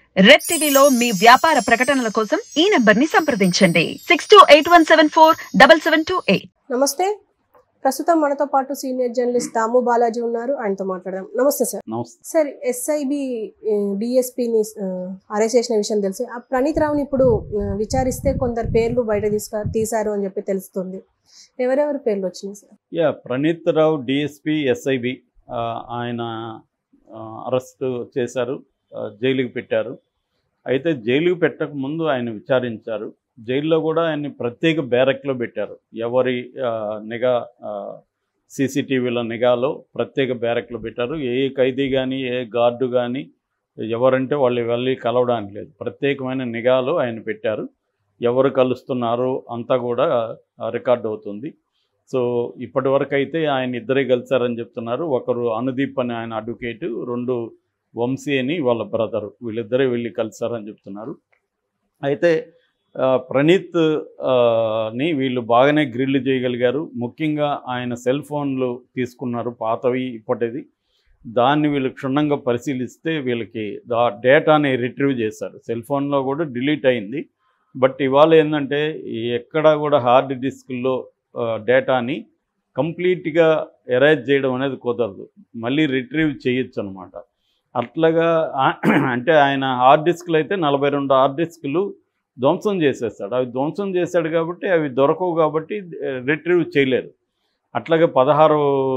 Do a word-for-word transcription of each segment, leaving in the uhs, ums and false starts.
Red టీవీలో మీ వ్యాపార ప్రకటనల కోసం ఈ నంబర్ ని సంప్రదించండి six two eight one seven four double seven two eight. నమస్తే. ప్రస్తుతం మనతో పాటు సీనియర్ జర్నలిస్ట్ దాము బాలాజీ ఉన్నారు. ఆయనతో మాట్లాడదాం. నమస్తే సార్. నమస్తే సార్, ఎస్ఐబి డిఎస్పీని అరెస్ట్ చేసిన విషయం తెలిసి ఆ ప్రణీత్ రావుని ఇప్పుడు విచారిస్తే కొందరు పేర్లు బయట తీసుక తీశారు అని చెప్పి తెలుస్తుంది. ఎవరెవరి పేర్లు వచ్చినాయి sir? Yeah Praneeth Rao DSP SIB ఆయన అరెస్ట్ చేశారు, జైలుకి పెట్టారు. అయితే జైలుకి పెట్టక ముందు ఆయన విచారించారు. జైల్లో కూడా ఆయన్ని ప్రత్యేక బ్యారక్లో పెట్టారు. ఎవరి నిఘా సీసీటీవీల నిఘాలో ప్రత్యేక బ్యారక్లో పెట్టారు. ఏ ఖైదీ కానీ ఏ గార్డు కానీ ఎవరంటే వాళ్ళు వెళ్ళి కలవడానికి లేదు. ప్రత్యేకమైన నిఘాలో ఆయన పెట్టారు. ఎవరు కలుస్తున్నారో అంతా కూడా రికార్డ్ అవుతుంది. సో ఇప్పటి వరకు అయితే ఆయన ఇద్దరే కలిశారని చెప్తున్నారు. ఒకరు అనుదీప్ అని ఆయన అడ్వకేటు, రెండు వంశీ అని వాళ్ళ బ్రదరు, వీళ్ళిద్దరే వెళ్ళి కలిశారని చెప్తున్నారు. అయితే ప్రణీత్ ని వీళ్ళు బాగానే గ్రిల్ చేయగలిగారు. ముఖ్యంగా ఆయన సెల్ ఫోన్లు తీసుకున్నారు, పాతవి ఇప్పటిది. దాన్ని వీళ్ళు క్షుణ్ణంగా పరిశీలిస్తే వీళ్ళకి ఆ డేటాని రిట్రీవ్ చేశారు. సెల్ ఫోన్లో కూడా డిలీట్ అయింది. బట్ ఇవాళ ఏంటంటే ఎక్కడా కూడా హార్డ్ డిస్క్లో డేటాని కంప్లీట్గా ఎరేజ్ చేయడం అనేది కుదరదు, మళ్ళీ రిట్రీవ్ చేయొచ్చు అనమాట. అట్లాగా అంటే ఆయన హార్డ్ డిస్క్లు అయితే నలభై రెండు హార్డ్ డిస్క్లు ధ్వంసం చేసేస్తాడు. అవి ధ్వంసం చేశాడు కాబట్టి అవి దొరకవు, కాబట్టి రిట్రీవ్ చేయలేరు. అట్లాగే పదహారు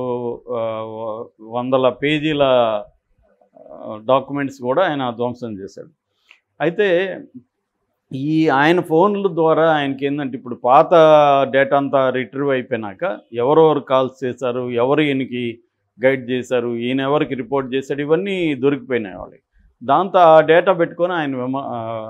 వందల పేజీల డాక్యుమెంట్స్ కూడా ఆయన ధ్వంసం చేశాడు. అయితే ఈ ఆయన ఫోన్ల ద్వారా ఆయనకి ఏంటంటే ఇప్పుడు పాత డేటా అంతా రిట్రీవ్ అయిపోయినాక ఎవరెవరు కాల్స్ చేశారు, ఎవరు ఈయనకి గైడ్ చేశారు, ఈయన ఎవరికి రిపోర్ట్ చేశాడు, ఇవన్నీ దొరికిపోయినాయి వాళ్ళకి. దాంతో ఆ డేటా పెట్టుకొని ఆయన విమ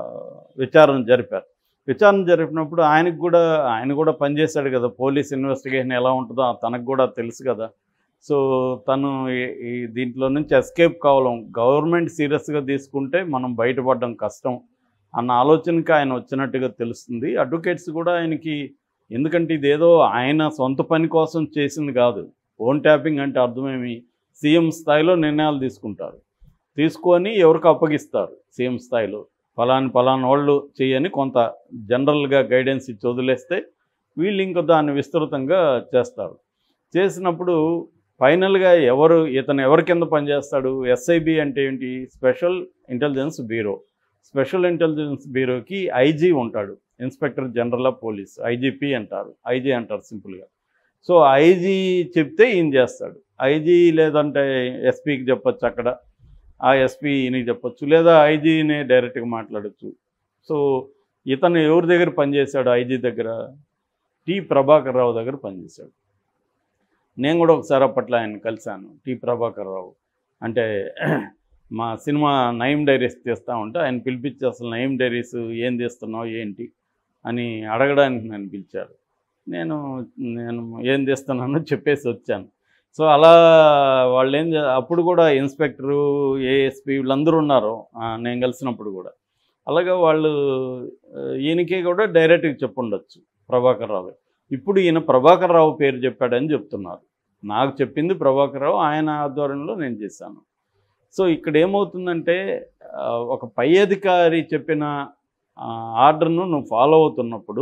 విచారణ జరిపారు. విచారణ జరిపినప్పుడు ఆయనకు కూడా ఆయన కూడా పనిచేశాడు కదా, పోలీస్ ఇన్వెస్టిగేషన్ ఎలా ఉంటుందో తనకు కూడా తెలుసు కదా. సో తను ఈ దీంట్లో నుంచి ఎస్కేప్ కావాలం, గవర్నమెంట్ సీరియస్గా తీసుకుంటే మనం బయటపడడం కష్టం అన్న ఆలోచనకి ఆయన వచ్చినట్టుగా తెలుస్తుంది. అడ్వకేట్స్ కూడా ఆయనకి, ఎందుకంటే ఇదేదో ఆయన సొంత పని కోసం చేసింది కాదు. ఫోన్ ట్యాపింగ్ అంటే అర్థమేమి, సీఎం స్థాయిలో నిర్ణయాలు తీసుకుంటారు, తీసుకొని ఎవరికి అప్పగిస్తారు. సీఎం స్థాయిలో ఫలాని ఫలాని వాళ్ళు చేయని కొంత జనరల్గా గైడెన్స్ ఇచ్చి వదిలేస్తే వీళ్ళు ఇంకో దాన్ని విస్తృతంగా చేస్తారు. చేసినప్పుడు ఫైనల్గా ఎవరు ఇతను ఎవరి కింద పనిచేస్తాడు? ఎస్ఐబి అంటే ఏంటి? Special intelligence bureau. Special intelligence బ్యూరోకి ఐజీ ఉంటాడు, inspector general of police, IGP అంటారు, ఐజీ అంటారు సింపుల్గా. సో ఐజీ చెప్తే ఈయన చేస్తాడు. ఐజీ లేదంటే ఎస్పీకి చెప్పచ్చు, అక్కడ ఆ ఎస్పీ ఈయనకి చెప్పచ్చు, లేదా ఐజీనే డైరెక్ట్గా మాట్లాడచ్చు. సో ఇతను ఎవరి దగ్గర పనిచేశాడు? ఐజీ దగ్గర టి ప్రభాకర్ రావు దగ్గర పనిచేశాడు. నేను కూడా ఒకసారి అప్పట్లో ఆయన కలిశాను. టి ప్రభాకర్ రావు అంటే మా సినిమా నయం డైరీస్ తీస్తూ ఉంటే ఆయన పిలిపించి అసలు నయం డైరీస్ ఏం తీస్తున్నావు ఏంటి అని అడగడానికి నన్ను పిలిచారు. నేను నేను ఏం తీస్తున్నానో చెప్పేసి వచ్చాను. సో అలా వాళ్ళు ఏం అప్పుడు కూడా ఇన్స్పెక్టరు, ఏఎస్పీ వీళ్ళందరూ ఉన్నారు నేను కలిసినప్పుడు కూడా. అలాగా వాళ్ళు ఈయనకే కూడా డైరెక్ట్గా చెప్పుండొచ్చు ప్రభాకర్ రావు. ఇప్పుడు ఈయన ప్రభాకర్ రావు పేరు చెప్పాడని చెప్తున్నారు. నాకు చెప్పింది ప్రభాకర్ రావు, ఆయన ఆధ్వర్యంలో నేను చేశాను. సో ఇక్కడ ఏమవుతుందంటే ఒక పై అధికారి చెప్పిన ఆర్డర్ను నువ్వు ఫాలో అవుతున్నప్పుడు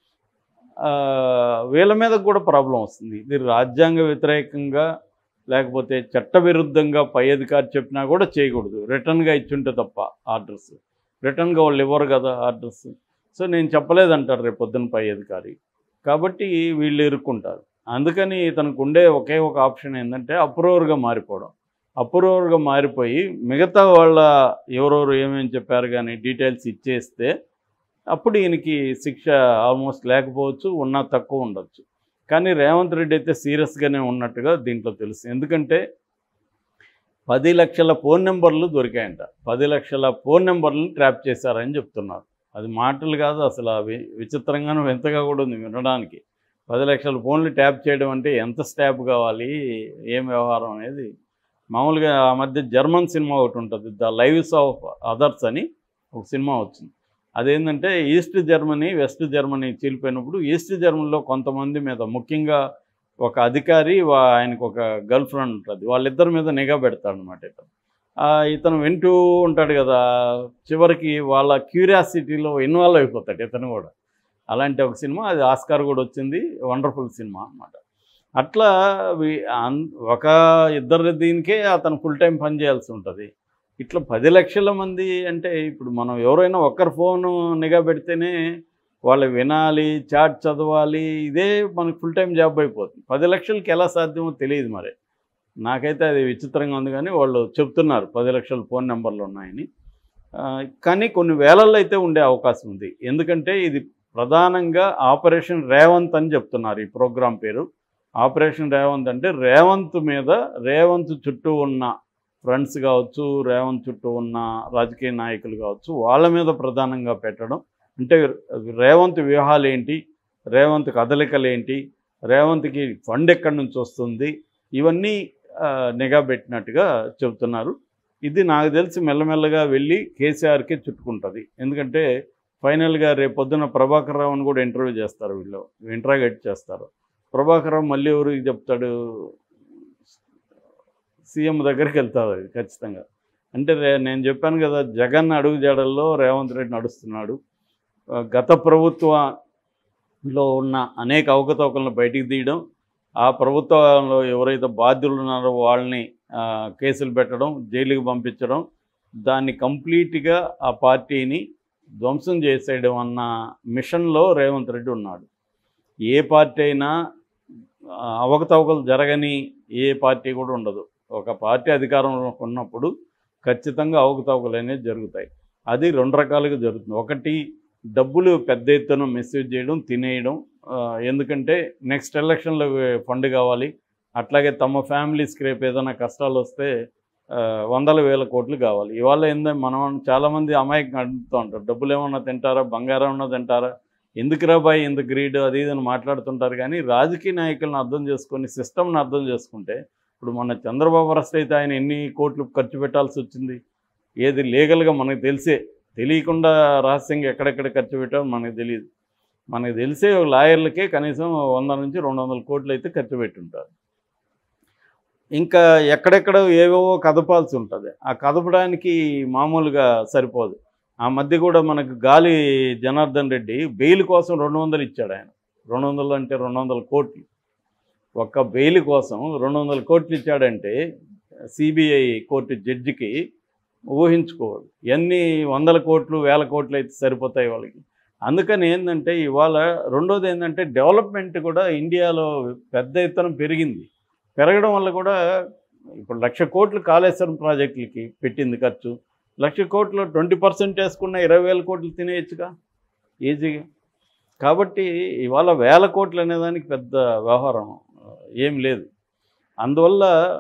వీళ్ళ మీద కూడా ప్రాబ్లం వస్తుంది. ఇది రాజ్యాంగ వ్యతిరేకంగా లేకపోతే చట్టవిరుద్ధంగా పై అధికారి చెప్పినా కూడా చేయకూడదు. రిటర్న్గా ఇచ్చుంటే తప్ప ఆర్డర్స్, రిటర్న్గా వాళ్ళు ఇవ్వరు కదా ఆర్డర్స్. సో నేను చెప్పలేదంటారు రేపు పొద్దున్న పై అధికారి, కాబట్టి వీళ్ళు ఇరుక్కుంటారు. అందుకని ఇతనికి ఉండే ఒకే ఒక ఆప్షన్ ఏంటంటే అప్రూవర్గా మారిపోవడం. అప్రూవర్గా మారిపోయి మిగతా వాళ్ళ ఎవరెవరు ఏమేమి చెప్పారు కానీ డీటెయిల్స్ ఇచ్చేస్తే అప్పుడు ఈయనకి శిక్ష ఆల్మోస్ట్ లేకపోవచ్చు, ఉన్నా తక్కువ ఉండొచ్చు. కానీ రేవంత్ రెడ్డి అయితే సీరియస్గానే ఉన్నట్టుగా దీంట్లో తెలుసు. ఎందుకంటే పది లక్షల ఫోన్ నెంబర్లు దొరికాయంట. పది లక్షల ఫోన్ నెంబర్లను ట్రాప్ చేశారని చెప్తున్నారు. అది మాటలు కాదు, అసలు అవి విచిత్రంగానూ వింతగా కూడా ఉంది వినడానికి. పది లక్షల ఫోన్లు ట్యాప్ చేయడం అంటే ఎంత స్టాప్ కావాలి, ఏం వ్యవహారం అనేది. మామూలుగా ఆ మధ్య జర్మన్ సినిమా ఒకటి ఉంటుంది, ద లైవ్స్ ఆఫ్ అదర్స్ అని ఒక సినిమా వచ్చింది. అదేంటంటే ఈస్ట్ జర్మనీ వెస్ట్ జర్మనీ చీలిపోయినప్పుడు ఈస్ట్ జర్మనీలో కొంతమంది మీద, ముఖ్యంగా ఒక అధికారి ఆయనకు ఒక గర్ల్ ఫ్రెండ్ ఉంటుంది, వాళ్ళిద్దరి మీద నిఘా పెడతాడు అనమాట. ఇతను ఇతను వింటూ ఉంటాడు కదా, చివరికి వాళ్ళ క్యూరియాసిటీలో ఇన్వాల్వ్ అయిపోతాడు ఇతను కూడా. అలాంటి ఒక సినిమా, అది ఆస్కార్ కూడా వచ్చింది, వండర్ఫుల్ సినిమా అన్నమాట. అట్లా ఒక ఇద్దరు దీనికే అతను ఫుల్ టైం పని చేయాల్సి ఉంటుంది. ఇట్లా పది లక్షల మంది అంటే ఇప్పుడు మనం ఎవరైనా ఒక్కరి ఫోను నిఘా పెడితేనే వాళ్ళు వినాలి, చాట్ చదవాలి, ఇదే మనకు ఫుల్ టైం జాబ్ అయిపోతుంది. పది లక్షలకి ఎలా సాధ్యమో తెలియదు మరి. నాకైతే అది విచిత్రంగా ఉంది, కానీ వాళ్ళు చెప్తున్నారు పది లక్షల ఫోన్ నెంబర్లు ఉన్నాయని. కానీ కొన్ని వేలల్లో అయితే ఉండే అవకాశం ఉంది. ఎందుకంటే ఇది ప్రధానంగా ఆపరేషన్ రేవంత్ అని చెప్తున్నారు ఈ ప్రోగ్రాం పేరు. ఆపరేషన్ రేవంత్ అంటే రేవంత్ మీద, రేవంత్ చుట్టూ ఉన్న ఫ్రెండ్స్ కావచ్చు, రేవంత్ చుట్టూ ఉన్న రాజకీయ నాయకులు కావచ్చు, వాళ్ళ మీద ప్రధానంగా పెట్టడం. అంటే రేవంత్ వ్యూహాలు ఏంటి, రేవంత్ కదలికలు ఏంటి, రేవంత్కి ఫండ్ ఎక్కడి నుంచి వస్తుంది, ఇవన్నీ నిఘా పెట్టినట్టుగా చెబుతున్నారు. ఇది నాకు తెలిసి మెల్లమెల్లగా వెళ్ళి కేసీఆర్కే చుట్టుకుంటుంది. ఎందుకంటే ఫైనల్గా రేపొద్దున ప్రభాకర్ రావుని కూడా ఇంటర్వ్యూ చేస్తారు, వీళ్ళు ఇంటరాగేట్ చేస్తారు. ప్రభాకర్ రావు మళ్ళీ ఎవరికి చెప్తాడు, సీఎం దగ్గరికి వెళ్తారు అది ఖచ్చితంగా. అంటే నేను చెప్పాను కదా, జగన్ అడుగు జాడల్లో రేవంత్ రెడ్డి నడుస్తున్నాడు. గత ప్రభుత్వంలో ఉన్న అనేక అవకతవకలను బయటికి తీయడం, ఆ ప్రభుత్వంలో ఎవరైతే బాధ్యులు ఉన్నారో వాళ్ళని కేసులు పెట్టడం, జైలుకి పంపించడం, దాన్ని కంప్లీట్గా ఆ పార్టీని ధ్వంసం చేసేయడం అన్న మిషన్లో రేవంత్ రెడ్డి ఉన్నాడు. ఏ పార్టీ అయినా అవకతవకలు జరగని ఏ పార్టీ కూడా ఉండదు. ఒక పార్టీ అధికారంలో ఉన్నప్పుడు ఖచ్చితంగా అవకతవకలు అనేవి జరుగుతాయి. అది రెండు రకాలుగా జరుగుతుంది. ఒకటి, డబ్బులు పెద్ద ఎత్తున మిస్యూజ్ చేయడం, తినేయడం. ఎందుకంటే నెక్స్ట్ ఎలక్షన్లో ఫండ్ కావాలి. అట్లాగే తమ ఫ్యామిలీస్కి రేపు ఏదైనా కష్టాలు వస్తే వందల వేల కోట్లు కావాలి. ఇవాళ ఏంటంటే మనం చాలామంది అమాయకంగా అడుగుతూ ఉంటారు, డబ్బులు ఏమన్నా తింటారా, బంగారం ఏమన్నా తింటారా, ఎందుకు రాబాయి, ఎందుకు గ్రీడ్, అది ఇదని మాట్లాడుతుంటారు. కానీ రాజకీయ నాయకులను అర్థం చేసుకొని, సిస్టమ్ని అర్థం చేసుకుంటే, ఇప్పుడు మన చంద్రబాబు అరెస్ట్ అయితే ఆయన ఎన్ని కోట్లు ఖర్చు పెట్టాల్సి వచ్చింది, ఏది లీగల్గా మనకు తెలిసే, తెలియకుండా రహస్యంగా ఎక్కడెక్కడ ఖర్చు పెట్టామో మనకు తెలియదు. మనకు తెలిసే లాయర్లకే కనీసం వంద నుంచి రెండు వందల కోట్లు అయితే ఖర్చు పెట్టుంటారు. ఇంకా ఎక్కడెక్కడ ఏవేవో కదపాల్సి ఉంటుంది. ఆ కదపడానికి మామూలుగా సరిపోదు. ఆ మధ్య కూడా మనకు గాలి జనార్దన్ రెడ్డి బెయిల్ కోసం రెండు వందలు ఇచ్చాడు ఆయన. రెండు వందలు అంటే రెండు వందల కోట్లు ఒక్క బెయిల్ కోసం రెండు వందల కోట్లు ఇచ్చాడంటే సిబిఐ కోర్టు జడ్జికి ఊహించుకోవాలి. ఎన్ని వందల కోట్లు వేల కోట్లు అయితే సరిపోతాయి వాళ్ళకి. అందుకని ఏంటంటే ఇవాళ రెండోది ఏంటంటే డెవలప్మెంట్ కూడా ఇండియాలో పెద్ద ఎత్తున పెరిగింది. పెరగడం వల్ల కూడా ఇప్పుడు లక్ష కోట్లు కాళేశ్వరం ప్రాజెక్టులకి పెట్టింది ఖర్చు. లక్ష కోట్లు ట్వంటీ పర్సెంట్ వేసుకున్న ఇరవై వేల కోట్లు తినేయచ్చుగా ఈజీగా. కాబట్టి ఇవాళ వేల కోట్లు అనేదానికి పెద్ద వ్యవహారం ఏం లేదు. అందువల్ల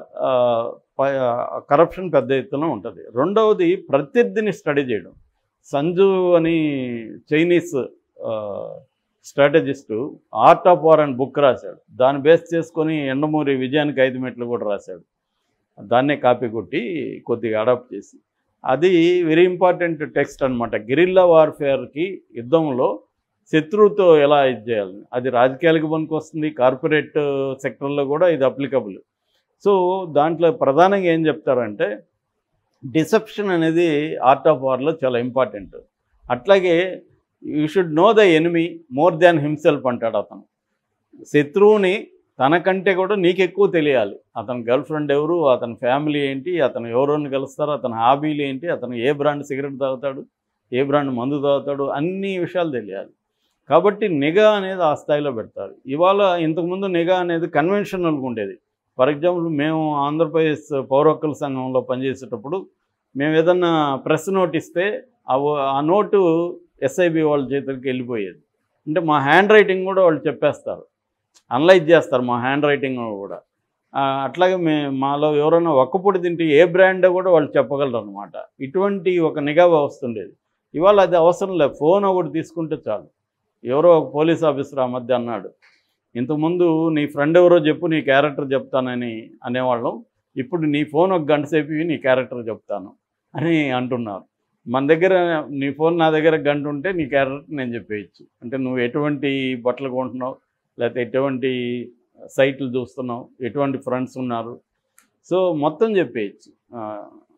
కరప్షన్ పెద్ద ఎత్తున ఉంటుంది. రెండవది ప్రత్యర్థిని స్టడీ చేయడం. సంజు అని Chinese strategist art of war అని బుక్ రాశాడు. దాన్ని బేస్ చేసుకొని ఎండమూరి విజయానికి ఐదు మెట్లు కూడా రాశాడు. దాన్నే కాపీ కొట్టి కొద్దిగా అడాప్ట్ చేసి, అది వెరీ ఇంపార్టెంట్ టెక్స్ట్ అనమాట. గెరిల్లా వార్ఫేర్కి యుద్ధంలో శత్రువుతో ఎలా ఇది చేయాలని, అది రాజకీయాలకు పనికొస్తుంది, కార్పొరేట్ సెక్టర్లో కూడా ఇది అప్లికబుల్. సో దాంట్లో ప్రధానంగా ఏం చెప్తారంటే డిసెప్షన్ అనేది ఆర్ట్ ఆఫ్ వార్లో చాలా ఇంపార్టెంట్. అట్లాగే you should know the enemy more than himself అంటాడు అతను. శత్రువుని తనకంటే కూడా నీకు ఎక్కువ తెలియాలి. అతని గర్ల్ ఫ్రెండ్ ఎవరు, అతని ఫ్యామిలీ ఏంటి, అతను ఎవరోని కలుస్తారు, అతని హాబీలు ఏంటి, అతను ఏ బ్రాండ్ సిగరెట్ తాగుతాడు, ఏ బ్రాండ్ మందు తాగుతాడు, అన్ని విషయాలు తెలియాలి. కాబట్టి నిఘా అనేది ఆ స్థాయిలో పెడతారు. ఇవాళ ఇంతకుముందు నిఘా అనేది కన్వెన్షనల్గా ఉండేది. ఫర్ ఎగ్జాంపుల్ మేము ఆంధ్రప్రదేశ్ పౌర హక్కుల సంఘంలో పనిచేసేటప్పుడు మేము ఏదన్నా ప్రెస్ నోట్ ఇస్తే ఆ నోటు ఎస్ఐబి వాళ్ళ చేతులకి వెళ్ళిపోయేది. అంటే మా హ్యాండ్ రైటింగ్ కూడా వాళ్ళు చెప్పేస్తారు, అనలైజ్ చేస్తారు మా హ్యాండ్ రైటింగ్ కూడా. అట్లాగే మే మాలో ఎవరైనా ఒక్కపొడి తింటే ఏ బ్రాండో కూడా వాళ్ళు చెప్పగలరు అనమాట. ఇటువంటి ఒక నిఘా వ్యవస్థ ఉండేది. ఇవాళ అది అవసరం లేదు, ఫోన్ ఒకటి తీసుకుంటే చాలు. ఎవరో ఒక పోలీస్ ఆఫీసర్ ఆ మధ్య అన్నాడు, ఇంతకుముందు నీ ఫ్రెండ్ ఎవరో చెప్పు నీ క్యారెక్టర్ చెప్తానని అనేవాళ్ళం, ఇప్పుడు నీ ఫోన్ ఒక గంట సేపు నీ క్యారెక్టర్ చెప్తాను అని అంటున్నారు. మన దగ్గర నీ ఫోన్ నా దగ్గర గంట ఉంటే నీ క్యారెక్టర్ నేను చెప్పేయచ్చు. అంటే నువ్వు ఎటువంటి బట్టలు కొంటున్నావు, లేకపోతే ఎటువంటి సైట్లు చూస్తున్నావు, ఎటువంటి ఫ్రెండ్స్ ఉన్నారు, సో మొత్తం చెప్పేయచ్చు.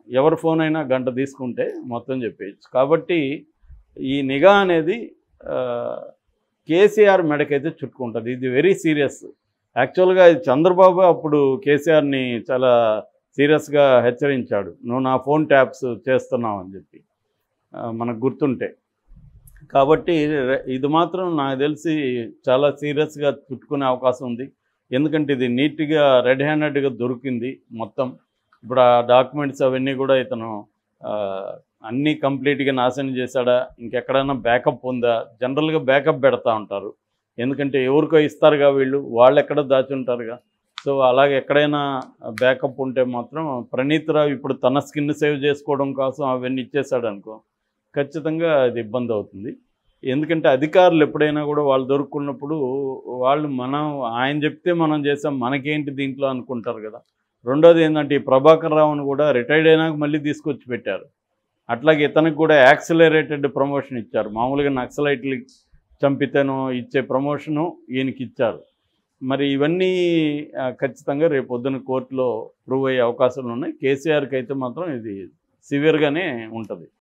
ఎవరి ఫోన్ అయినా గంట తీసుకుంటే మొత్తం చెప్పేయచ్చు. కాబట్టి ఈ నిఘా అనేది కేసీఆర్ మెడకైతే చుట్టుకుంటుంది. ఇది వెరీ సీరియస్. యాక్చువల్గా ఇది చంద్రబాబు అప్పుడు కేసీఆర్ని చాలా సీరియస్గా హెచ్చరించాడు, నువ్వు నా ఫోన్ ట్యాప్స్ చేస్తున్నావు అని చెప్పి, మనకు గుర్తుంటే. కాబట్టి ఇది మాత్రం నాకు తెలిసి చాలా సీరియస్గా చుట్టుకునే అవకాశం ఉంది. ఎందుకంటే ఇది నీట్గా రెడ్ హ్యాండెడ్గా దొరికింది మొత్తం. ఇప్పుడు ఆ డాక్యుమెంట్స్ అవన్నీ కూడా ఇతను అన్నీ కంప్లీట్గా నాశనం చేశాడా, ఇంకెక్కడైనా బ్యాకప్ ఉందా? జనరల్గా బ్యాకప్ పెడతా ఉంటారు, ఎందుకంటే ఎవరికో ఇస్తారుగా వీళ్ళు, వాళ్ళు ఎక్కడ దాచి ఉంటారుగా. సో అలాగే ఎక్కడైనా బ్యాకప్ ఉంటే మాత్రం ప్రణీత్ రావు ఇప్పుడు తన స్కిన్ సేవ్ చేసుకోవడం కోసం అవన్నీ ఇచ్చేసాడు అనుకో, ఖచ్చితంగా అది ఇబ్బంది అవుతుంది. ఎందుకంటే అధికారులు ఎప్పుడైనా కూడా వాళ్ళు దొరుకున్నప్పుడు వాళ్ళు మనం ఆయన చెప్తే మనం చేసాం, మనకేంటి దీంట్లో అనుకుంటారు కదా. రెండోది ఏంటంటే ఈ ప్రభాకర్ రావును కూడా రిటైర్డ్ అయినాక మళ్ళీ తీసుకొచ్చి పెట్టారు. అట్లాగే ఇతనికి కూడా యాక్సిలరేటెడ్ ప్రమోషన్ ఇచ్చారు. మామూలుగా నక్సలైట్లకి చంపితేనో ఇచ్చే ప్రమోషను ఈయనకి ఇచ్చారు. మరి ఇవన్నీ ఖచ్చితంగా రేపు పొద్దున కోర్టులో ప్రూవ్ అయ్యే అవకాశాలు ఉన్నాయి. కేసీఆర్కి అయితే మాత్రం ఇది సివియర్గానే ఉంటుంది.